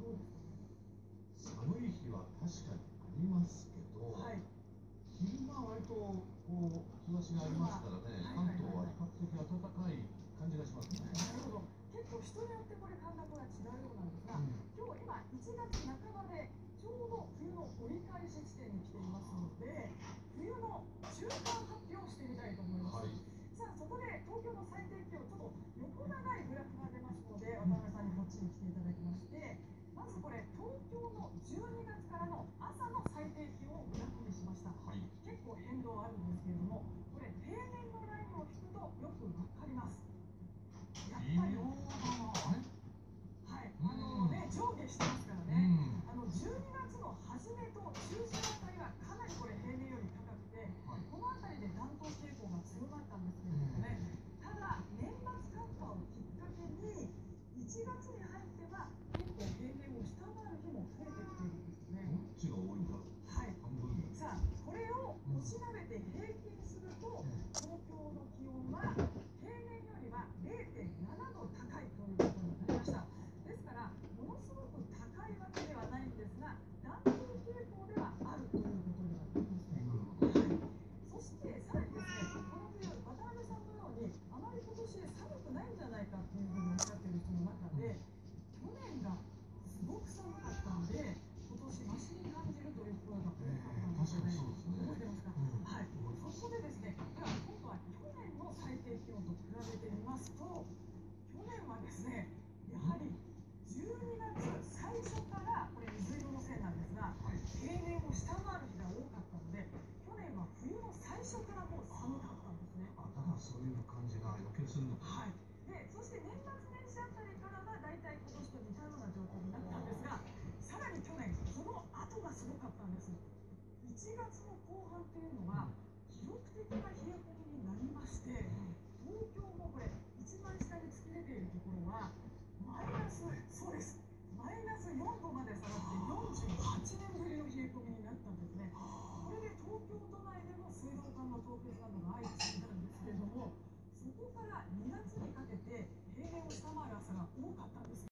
どうですかね。 寒い日は確かにありますけど、 はい、 昼間は割とこう日差しがありますからね、関東は比較的暖かい感じがしますね。 なるほど。結構人によってこれ感覚が違うようなんですが、今日1月半ばでちょうど冬の折り返し地点に来ていますので、冬の中間発表をしてみたいと思います。さあ、そこで東京の最低気温、ちょっと横長いグラフが出ますので、渡辺さんにこっちに来ていただきまして、まずこれ東京の12月からの朝の最低気温をグラフにしました。結構変動あるんですけれども、これ平年のラインを引くとよくわかります。やっぱり上下してますからね。12月の初めと中旬あたりはかなりこれ平年より高くて、このあたりで暖冬傾向が強まったんですけれどもね。ただ年末寒波をきっかけに1月に入っては結構平年を下回る日も増えてきているんですよね。 どっちが多いんだろう。 さあ、これを押しなべて平均すると、東京の気温は平年よりは 0.7 度高いということになりました。ですから、ものすごく高いわけではないんですが、暖冬傾向ではあるということになりますね。そしてさらにですね、この冬、渡辺さんのようにあまり今年寒くないんじゃないかっていうふうにおっしゃっている人の中で、去年がすごく寒かったので、今年マシに感じるという声が多かったんですよね。覚えてますか？そこでですね、では今度は去年の最低気温と比べてみますと、去年はですね、やはり12月最初からこれ水色の線なんですが、平年を下回る日が多かったので、去年は冬の最初からもう寒かったんですね。 だからそういう感じが余計するのか。 で、そして年末年始あたりからは大体今年と似たような状況になったんですが、さらに去年、この後がすごかったんです。1月の後半というのは記録的な冷え込みになりまして、東京もこれ一番下に突き出ているところはそうです、マイナス4度まで下がって48年ぶりの冷え込みになったんですね。これで東京都内でも水道管の凍結などが相次いだんですけれども、そこから2月にかけて平年を下回る